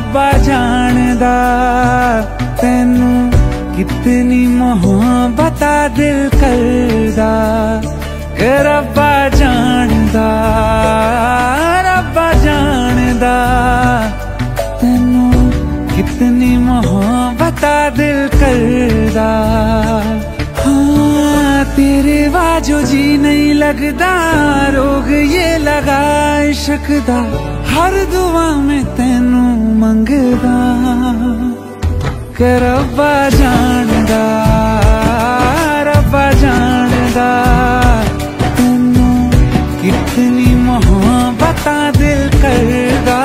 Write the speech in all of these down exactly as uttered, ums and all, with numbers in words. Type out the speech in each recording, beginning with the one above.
रब्बा जानदा तैनू कितनी मोहब्बत दिल करदा। के रब्बा जानदा रब्बा जानदा तैनू कितनी मोहब्बत दिल करदा। हाँ तेरे वाजो जी नहीं लगदा, रोग ये लगा इश्क दा, हर दुआ में तैनू मंगदा। के रब्बा जानदा रब्बा जानदा तैनू कितनी मोहब्बत दिल करदा।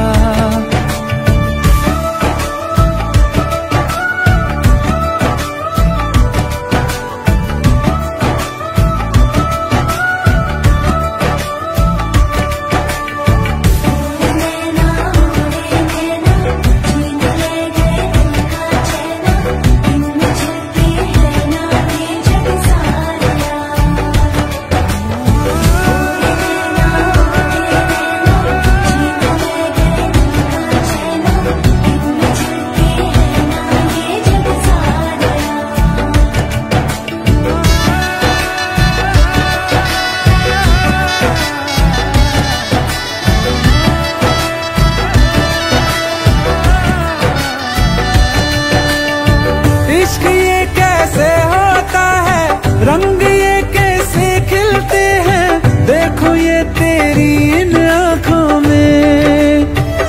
इश्क ये कैसे होता है, रंग ये कैसे खिलते हैं, देखो ये तेरी इन आँखों में।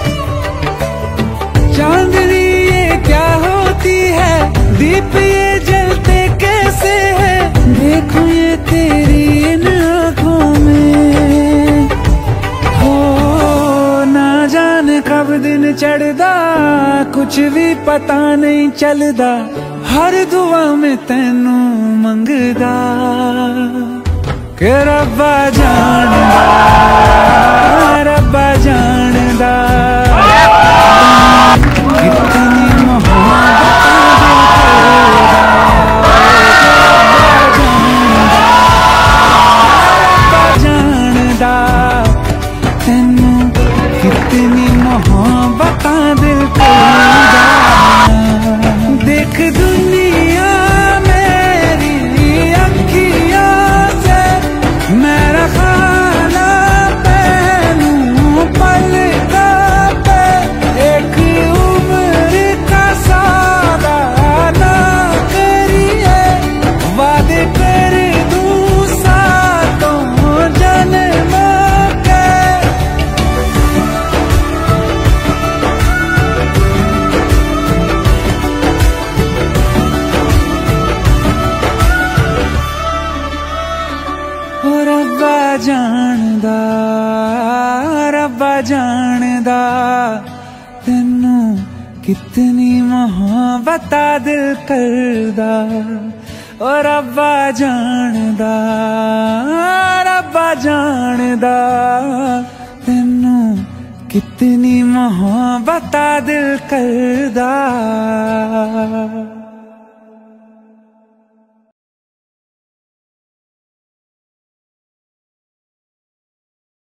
चांदनी ये क्या होती है, दीप ये जलते कैसे हैं, देखो ये तेरी इन आँखों में। हो ना जाने कब दिन चढ़दा, कुछ भी पता नहीं चलदा, हर दुआ में तैनू मंगदा। के रब्बा जानदा रब्बा जानदा कितनी मोहब्बत रब्बा जानदा तैनू कितनी मोहब्बत दिल करदा। देख दुनिया मेरी अखियों से, मेरा खाना पहनूं पलकों पे, एक उम्र का सौदा ना करिए, वादे कर दूं सातों जन्मों के। रब्बा जानदा रब्बा जानदा तैनू कितनी मोहब्बत दिल करदा। ओ रब्बा जानदा रब्बा जानदा तैनू कितनी मोहब्बत दिल करदा।